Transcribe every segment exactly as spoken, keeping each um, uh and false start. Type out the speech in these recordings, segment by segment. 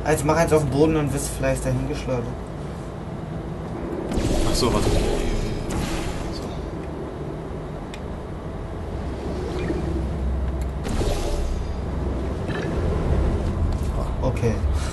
Also mach eins auf den Boden und wirst vielleicht dahin geschleudert. Ach so, warte. Okay.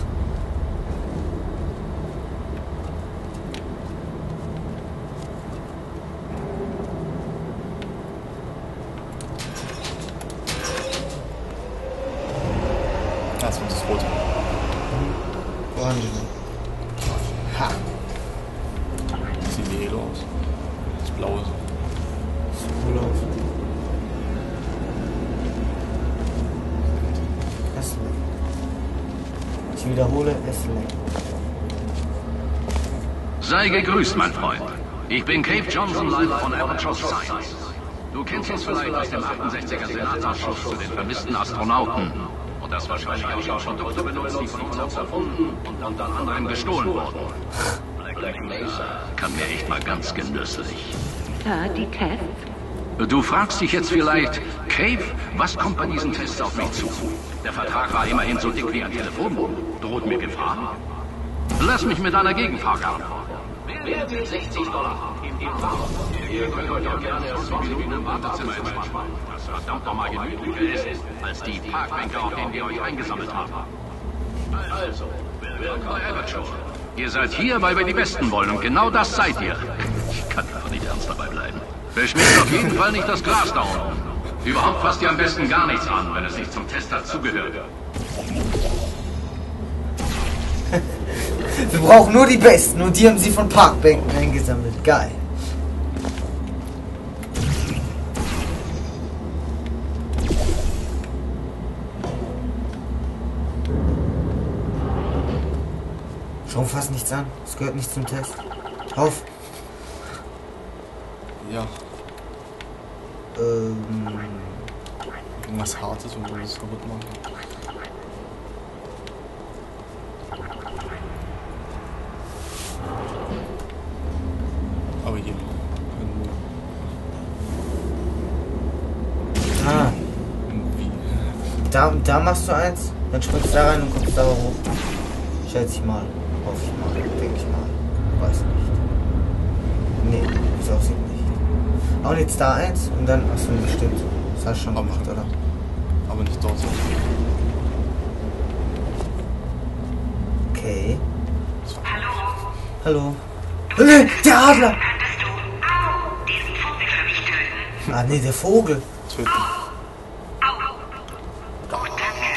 Das wird das Rote. Orange. Ha! Das sieht wie Halo aus. Das Blaue. Sieht cool aus. Esley. Ich wiederhole, Esley. Sei gegrüßt, mein Freund. Ich bin Cave Johnson, Leiter von Aperture Science. Du kennst uns vielleicht aus dem achtundsechziger Senatsausschuss zu den vermissten Astronauten. Und das wahrscheinlich auch schon Produkte benutzt, die von uns erfunden und dann unter anderem gestohlen wurden. Black Mesa kann mir echt mal ganz genüsslich. Sir, die Tests? Du fragst dich jetzt vielleicht, Cave, was kommt bei diesen Tests auf mich zu? Der Vertrag war immerhin so dick wie ein Telefonbuch. Droht mir Gefahr? Lass mich mit einer Gegenfrage antworten. Wer will sechzig Dollar haben? Ihr könnt euch auch gerne erst zwei Minuten im Wartezimmer entspannen. Das verdammt nochmal gemütlicher ist, als die Parkbänke, auf denen wir euch eingesammelt haben. Also, willkommen bei Aperture. Ihr seid hier, weil wir die Besten wollen und genau das seid ihr. Ich kann einfach nicht ernst dabei bleiben. Beschmiert auf jeden Fall nicht das Glas da unten. Überhaupt fasst ihr am besten gar nichts an, wenn es nicht zum Test dazugehört. Wir brauchen nur die Besten und die haben sie von Parkbänken eingesammelt. Geil. Schau fast nichts an. Es gehört nicht zum Test. Auf. Ja. Ähm. Irgendwas Hartes und wir das kaputt machen. Aber hier. Ah. Irgendwie. Da, da machst du eins, dann springst du da rein und kommst da hoch. Schätze ich mal. Hoffe ich mal. Denke ich mal. Weiß nicht. Nee, wie es aussieht nicht. Und jetzt da eins und dann. Achso, bestimmt. Das hast du schon gemacht, oder? Aber nicht dort. Okay. Hallo? Hallo. Hallo, der Adler! Könntest du au, diesen Vogel für mich töten? Ah, nee, der Vogel. Töten. Au! Gut, danke.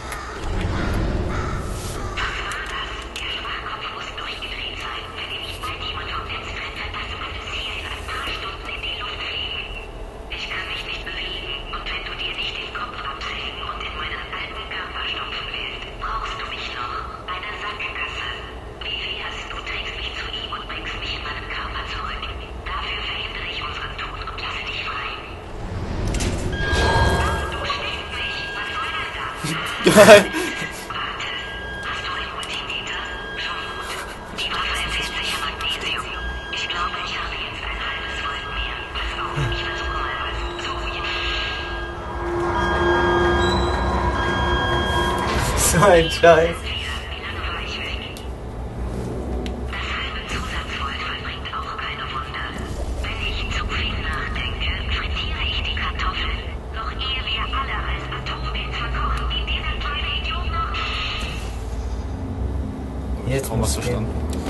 Was war das? Der Schwachkopf muss durchgedreht sein. Wenn ihr nicht bald jemand vom Netz treffe, das wird es hier in ein paar Stunden in die Luft fliegen. Ich kann mich nicht bewegen und wenn du dir nicht den Kopf absägen und in meinen alten Körper stopfen willst, brauchst du mich noch. Eine Sackgasse. Wie wär's, du trägst mich zu ihm und bringst mich in meinen Körper zurück. Dafür verhindere ich unseren Tod und lasse dich frei. Du schlägst mich. Was soll denn das? Geil. Warte. Hast du ein Multimeter? Schon gut. Die Waffe enthält sicher Magnesium. Ich glaube, ich habe jetzt ein halbes Volt mehr. Pass auf, ich versuche mal was. So, jetzt. So ein Scheiß. Wie lange war ich weg? Das halbe Zusatzvolt vollbringt auch keine Wunder. Wenn ich zu viel nachdenke, frittiere ich die Kartoffeln. Noch ehe wir alle als Atommüll verkochen, geht dieser kleine Idiot noch. Jetzt Kaum was muss verstanden.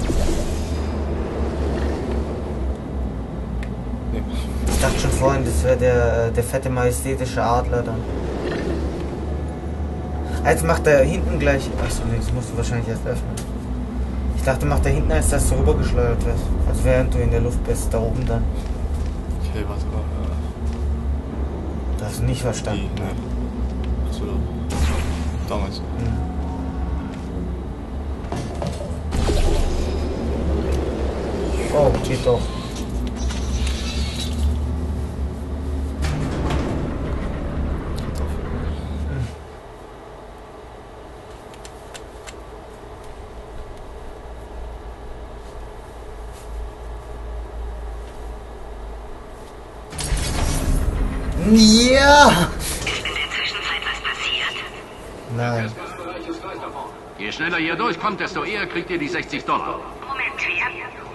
Nee. Ich dachte schon vorhin, das wäre der, der fette majestätische Adler dann. Jetzt macht er hinten gleich. Achso, nee, das musst du wahrscheinlich erst öffnen. Ich dachte, macht er hinten, als dass du rübergeschleudert wirst. Also während du in der Luft bist, da oben dann. Okay, warte mal. Das hast du nicht Äh, die, verstanden. ne. Achso, da. Damals. Hm. Oh, geht doch. Ja! Ist in der Zwischenzeit was passiert? Nein. Je schneller ihr durchkommt, desto eher kriegt ihr die sechzig Dollar. Moment, wir.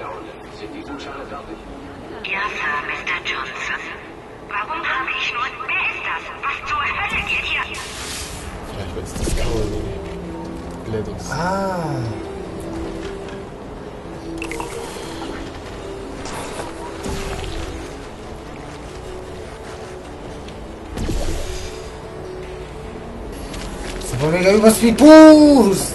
Ja, Sir, Mister Johnson. Warum habe ich nur... Wer ist das? Was zur Hölle geht hier? Vielleicht wird es Discovery. Gladys. Ah. Das war mega Überspeed Boost.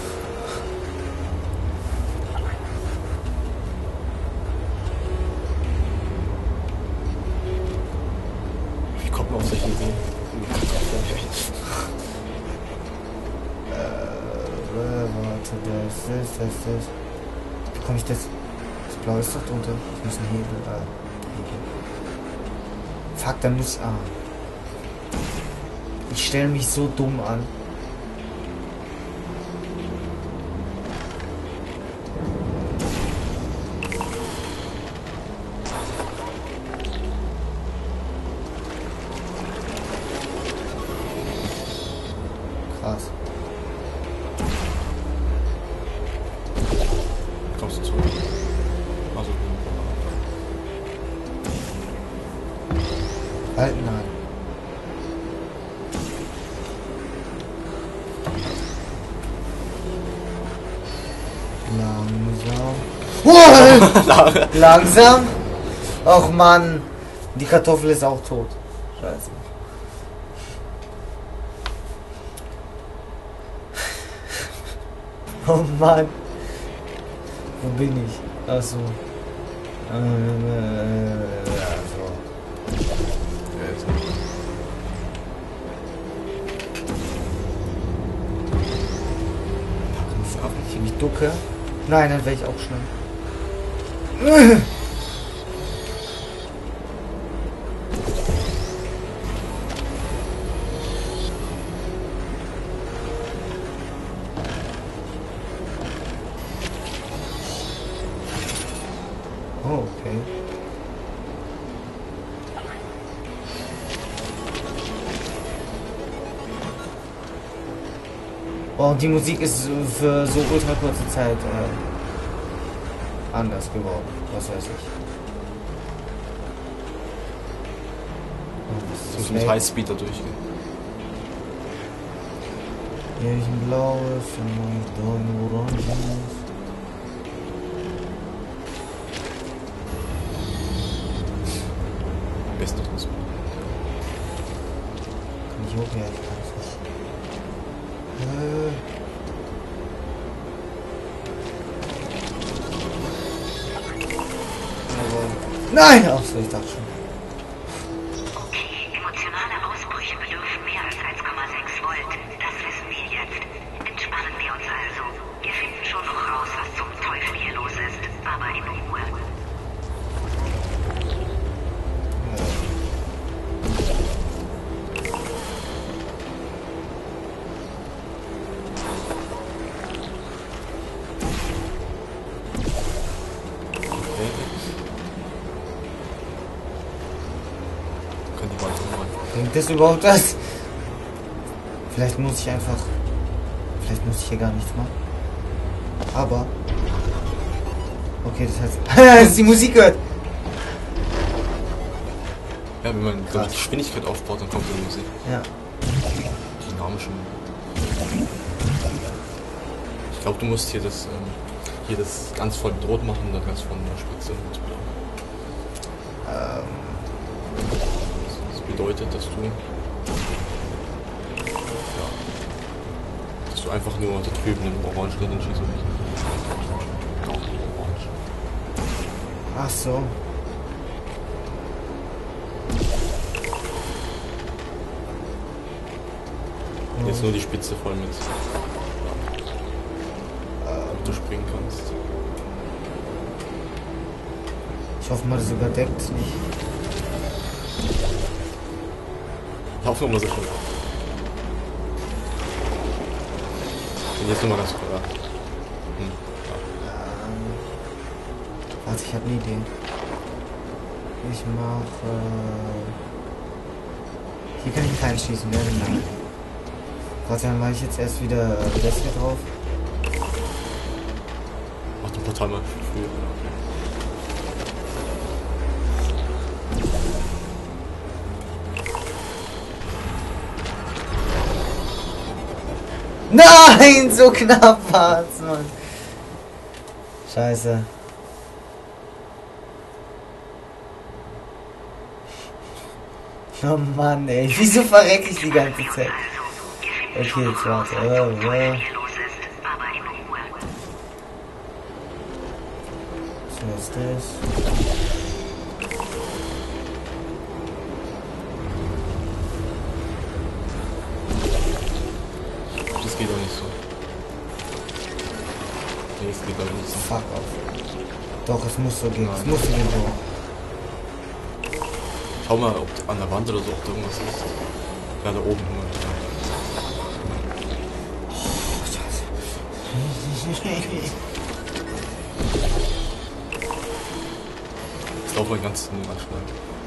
Wie kommt man auf solche Ideen? Äh, warte, das ist, das ist. Wie bekomme ich das? Das Blaue ist doch drunter. Ich muss einen Hebel, äh, Hebel. Fuck, dann muss, ah. Ich stelle mich so dumm an. Krass. Kommst du zurück? Also, Halten an. Langsam. Oh, langsam? Och Mann. Die Kartoffel ist auch tot. Scheiße. Oh Mann. Wo bin ich? Achso. Äh, also. Ich mich ducke. Nein, dann wäre ich auch schnell. Oh, okay. Oh, die Musik ist für so ultra kurze Zeit äh, anders geworden. Was weiß ich. Oh, das muss mit Highspeed da durchgehen. Hier ist ein blaues und da ein orangenes. Beste Transport. Kann ich hoch? Ja, ich kann es nicht. Äh. Nein! Ach so, ich dachte schon. Okay, emotionale Ausbrüche bedürfen mehr als eins Komma sechs Volt. Das wissen wir jetzt. Entspannen wir uns also. Wir finden schon noch raus, was zum Teufel hier los ist. Aber in Ruhe. Bringt das überhaupt was? Vielleicht muss ich einfach... Vielleicht muss ich hier gar nichts machen. Aber... Okay, das heißt... dass die Musik hört! Ja, wenn man glaub, die Geschwindigkeit aufbaut, dann kommt die Musik. Ja. Dynamischen. Ich glaube, du musst hier das, ähm, hier das ganz voll mit Rot machen und dann ganz voll mit der Spitze mit Blau. Ähm... Das bedeutet, dass du, ja, dass du einfach nur da drüben den Orange drin schießt und nicht. Ja, Orange. Ach so. Jetzt nur die Spitze voll mit, ja, damit du springen kannst. Ich hoffe mal, das überdeckt nicht. Lauf nur mal so schon. Und jetzt nur mal ganz kurz. Ja. Hm. Ja. Ähm, warte, ich habe eine Idee. Ich mache... Hier kann ich keinen schießen, ne? Genau. Warte, dann mache ich jetzt erst wieder das hier drauf. Mach den Portal mal früher. Nein, so knapp war's, Mann. Scheiße. Oh Mann, ey. Wieso verrecke ich die ganze Zeit? Okay, jetzt warte. Oh, oh. So ist das. Das geht auch nicht so. Nee, es geht auch nicht so. Fuck off. Doch, es muss so gehen. Nein. Es muss so gehen. Schau mal, ob an der Wand oder so, ob da irgendwas ist. Ja, da oben. Ja. Ich laufe mal ganz, ganz schnell.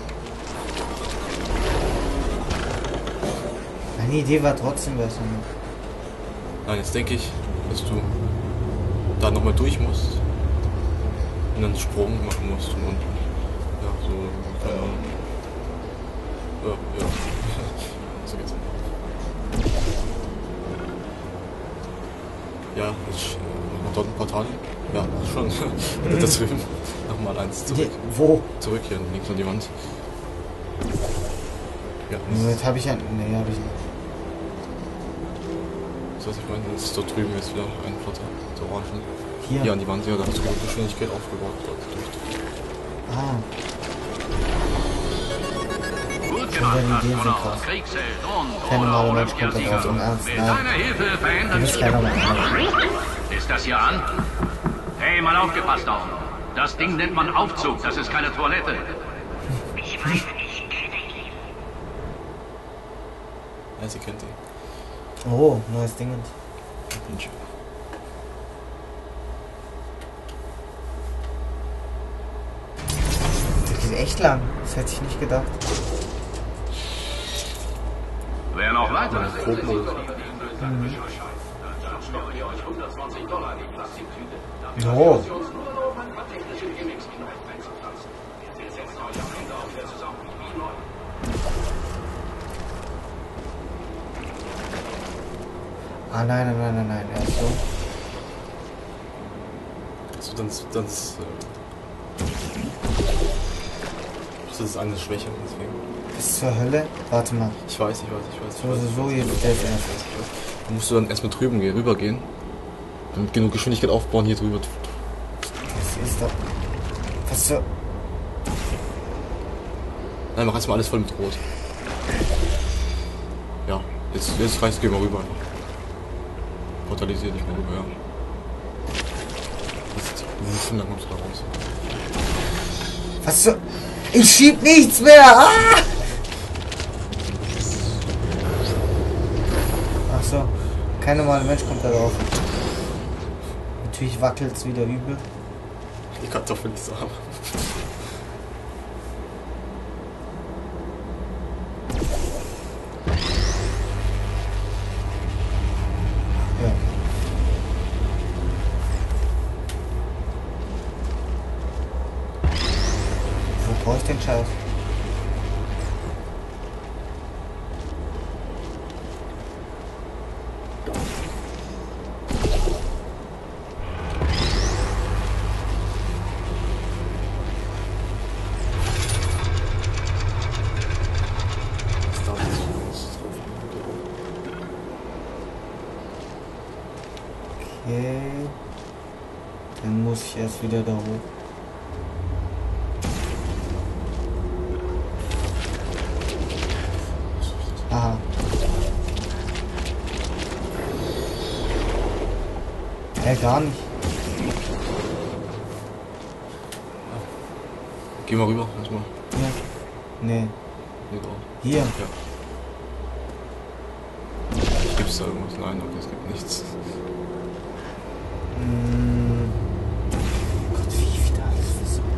Meine Idee war trotzdem besser. Nein, jetzt denke ich, dass du da nochmal durch musst und dann einen Sprung machen musst und unten. Ja, so, keine Ahnung. Ja, ja. So geht's. Ja, ich äh, noch dort ein Portal. Ja, schon. Das drüben. Nochmal eins zurück. Wo? Zurück hier, links an die Wand. Ja, Jetzt habe ich ja. Nee, habe ich nicht. das was ich meine, das ist dort drüben jetzt wieder ein Portal. So orangen. Hier? Hier an die Wand, ja, da hast du die Geschwindigkeit aufgebaut. Dort durch. Ah. Gut Schon deine gemacht, Ideen sind Astronaut, krass. Kriegsheld und Kein normaler oder Mensch kommt da drauf, im Ernst. Mit Nein. deiner Hilfe Du verändern bist sich... keiner mehr. Ist das hier an? Hey, mal aufgepasst auf. Das Ding nennt man Aufzug, das ist keine Toilette. Ich weiß, ich kenne ihn. Ja, sie kennt ihn. Oh, neues Ding. Mensch. Das geht echt lang. Das hätte ich nicht gedacht. Wer noch weiter? Oh. Ah nein, nein, nein, nein, nein, erst so. Also dann, dann ist, äh, das ist eine Schwäche, deswegen. Bis zur Hölle? Warte mal. Ich weiß, ich weiß, ich weiß. Ich So, weiß, so, ich so, weiß, jetzt ich der weiß, ist ich erst. weiß, ich weiß. Dann musst du dann erstmal drüben gehen, rübergehen. Dann mit genug Geschwindigkeit aufbauen, hier drüber. Was ist da? Was so? Nein, mach erstmal alles voll mit Rot. Ja, jetzt, jetzt reißt, geh mal rüber. Portalisier dich mal rüber, ja. Jetzt, wuschen, dann kommst du da raus. Was so? Ich schieb nichts mehr! Ah! Ach so. Kein normaler Mensch kommt da drauf. Natürlich wackelt's wieder übel. Die Kartoffel nicht so haben. Ja. Wo brauche ich den Scheiß? Das dauert nicht so drauf. Okay. Dann muss ich erst wieder da hoch. Aha. Hä, gar nicht. Geh mal rüber, erstmal. Hier. Nee. Hier drauf. Hier. Ja. Gibt's da irgendwas? Nein, okay, es gibt nichts. Mm. Gott, wie ich wieder alles versuche.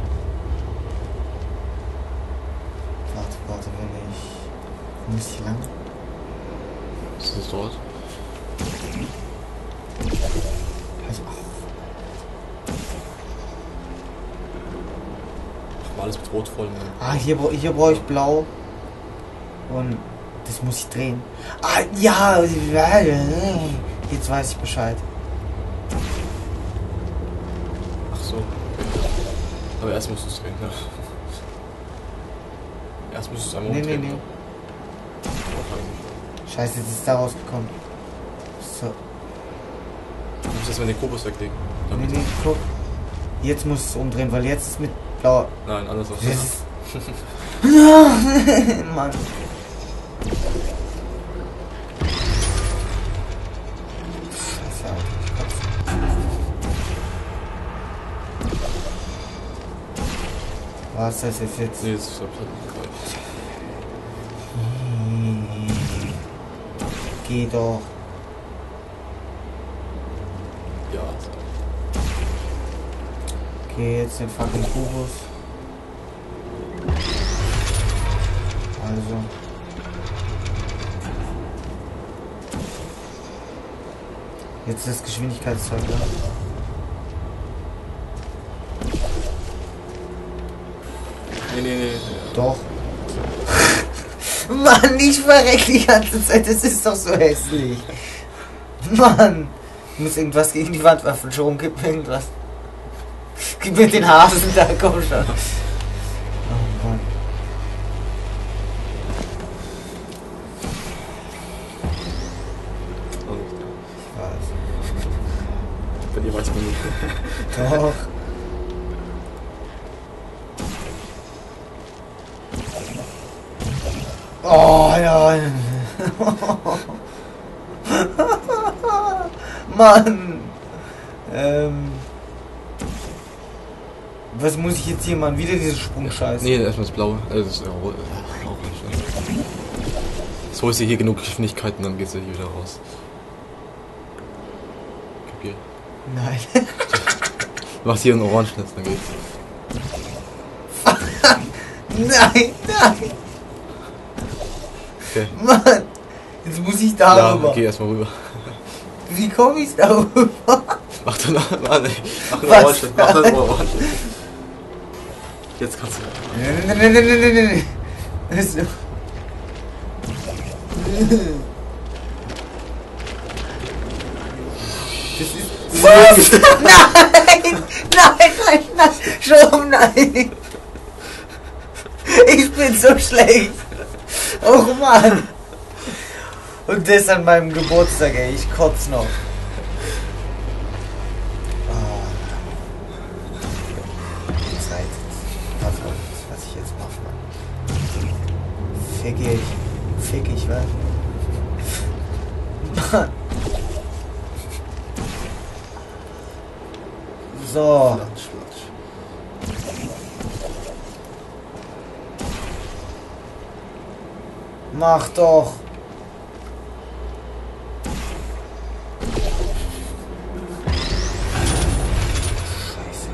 Warte, warte, wenn ich... Wo muss ich lang? Ist das dort? Also, ach. jetzt rot voll. Ne? Ah, hier, bra- hier brauche ich blau. Und das muss ich drehen. Ah, ja. Jetzt weiß ich Bescheid. Ach so. Aber erst musst du es drehen, ne? Erst musst du es einmal Nee, nee, umdrehen. nee. Ne? Scheiße, jetzt ist da rausgekommen. So. Du musst erstmal den Kubus weglegen. Nee, Damit. nee, guck. Jetzt muss es umdrehen, weil jetzt ist mit blau. Nein, anders aus. Das ist... Mann. Scheiße, Alter. Ich kotze. Was ist das jetzt? Nee, das ist absolut Geh doch. Ja. Okay, jetzt den fucking Kubus. Also. Jetzt das Geschwindigkeitszeug, ne? Nee, nee, nee. Doch. Mann, ich verreck die ganze Zeit, das ist doch so hässlich. Mann. Ich muss irgendwas gegen die Wand werfen, schon, gib mir irgendwas. Gib mir den Hasen da, komm schon. Oh Mann. Ich weiß. Bei dir weiß man nicht. Doch. Oh ja. Mann. Ähm. Was muss ich jetzt hier machen? Wieder diese Sprungscheiße. Nee, erstmal das Blaue. Also das ist ja rot. Auch nicht. Ne? So holst du hier genug Geschwindigkeiten, dann gehst du hier wieder raus. Kapier. Nein. Du machst hier einen Orangenetz, dann geht's. Nein, nein. Okay. Mann. Jetzt muss ich da Ja, rüber. geh erstmal rüber. Wie komme ich da rüber? Mach dann noch. Mann, ey. Mach einen Was? Orangenetz. Mach dann einen Orangenetz. Jetzt kannst du. Nein, nein, nein, nein, nein, nein. Also. Das ist. Was? Nein! Nein, nein, nein! Schon, nein! Ich bin so schlecht! Oh Mann! Und das an meinem Geburtstag, ey. Ich kotz noch. Oh. Zeit. Was, was ich jetzt mache, Mann. Fick ich. Fick ich, was? Mann. So. Flatsch, flatsch. Mach doch. Scheiße.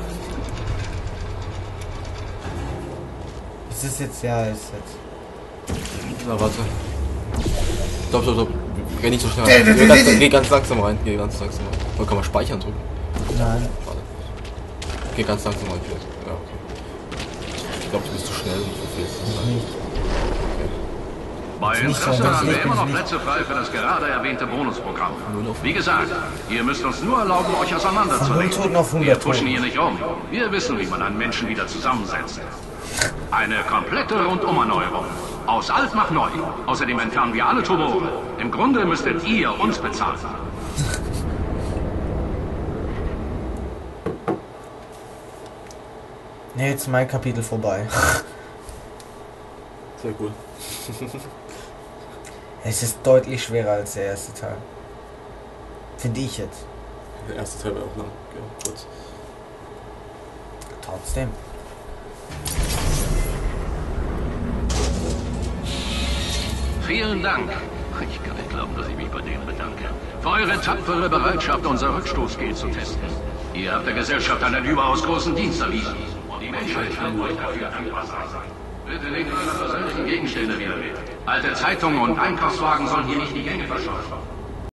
Ist das jetzt? Ja, ist jetzt. Na, warte. Stopp, stopp, stopp. Geh nicht so schnell rein. Geh ganz, geh ganz langsam rein. Geh ganz langsam rein. Oder kann man speichern drücken? Nein. Warte. Geh ganz langsam rein. Ja, okay. Ich glaube, du bist zu schnell und so viel ist das Nicht. Bei Ist nicht so, Interesse das haben wir ist immer noch nicht. Plätze frei für das gerade erwähnte Bonusprogramm. Null auf- Wie gesagt, ihr müsst uns nur erlauben, euch Von null auseinanderzulegen. Toten auf Wir hundert pushen Toten. hier nicht um. Wir wissen, wie man einen Menschen wieder zusammensetzt. Eine komplette Rundumerneuerung. Aus alt nach neu. Außerdem entfernen wir alle Tumore. Im Grunde müsstet ihr uns bezahlen. Ne, jetzt ist mein Kapitel vorbei. Sehr cool. Es ist deutlich schwerer als der erste Teil. Finde ich jetzt. Der erste Teil war auch lang. Ja, kurz. Trotzdem. Vielen Dank. Ich kann nicht glauben, dass ich mich bei denen bedanke. Für eure tapfere Bereitschaft, unser Rückstoßgel zu testen. Ihr habt der Gesellschaft einen überaus großen Dienst erwiesen. Und die Menschheit kann euch dafür dankbar sein. Bitte legt eure persönlichen Gegenstände wieder mit. Alte Zeitungen und Einkaufswagen sollen hier nicht die Gänge verschaffen.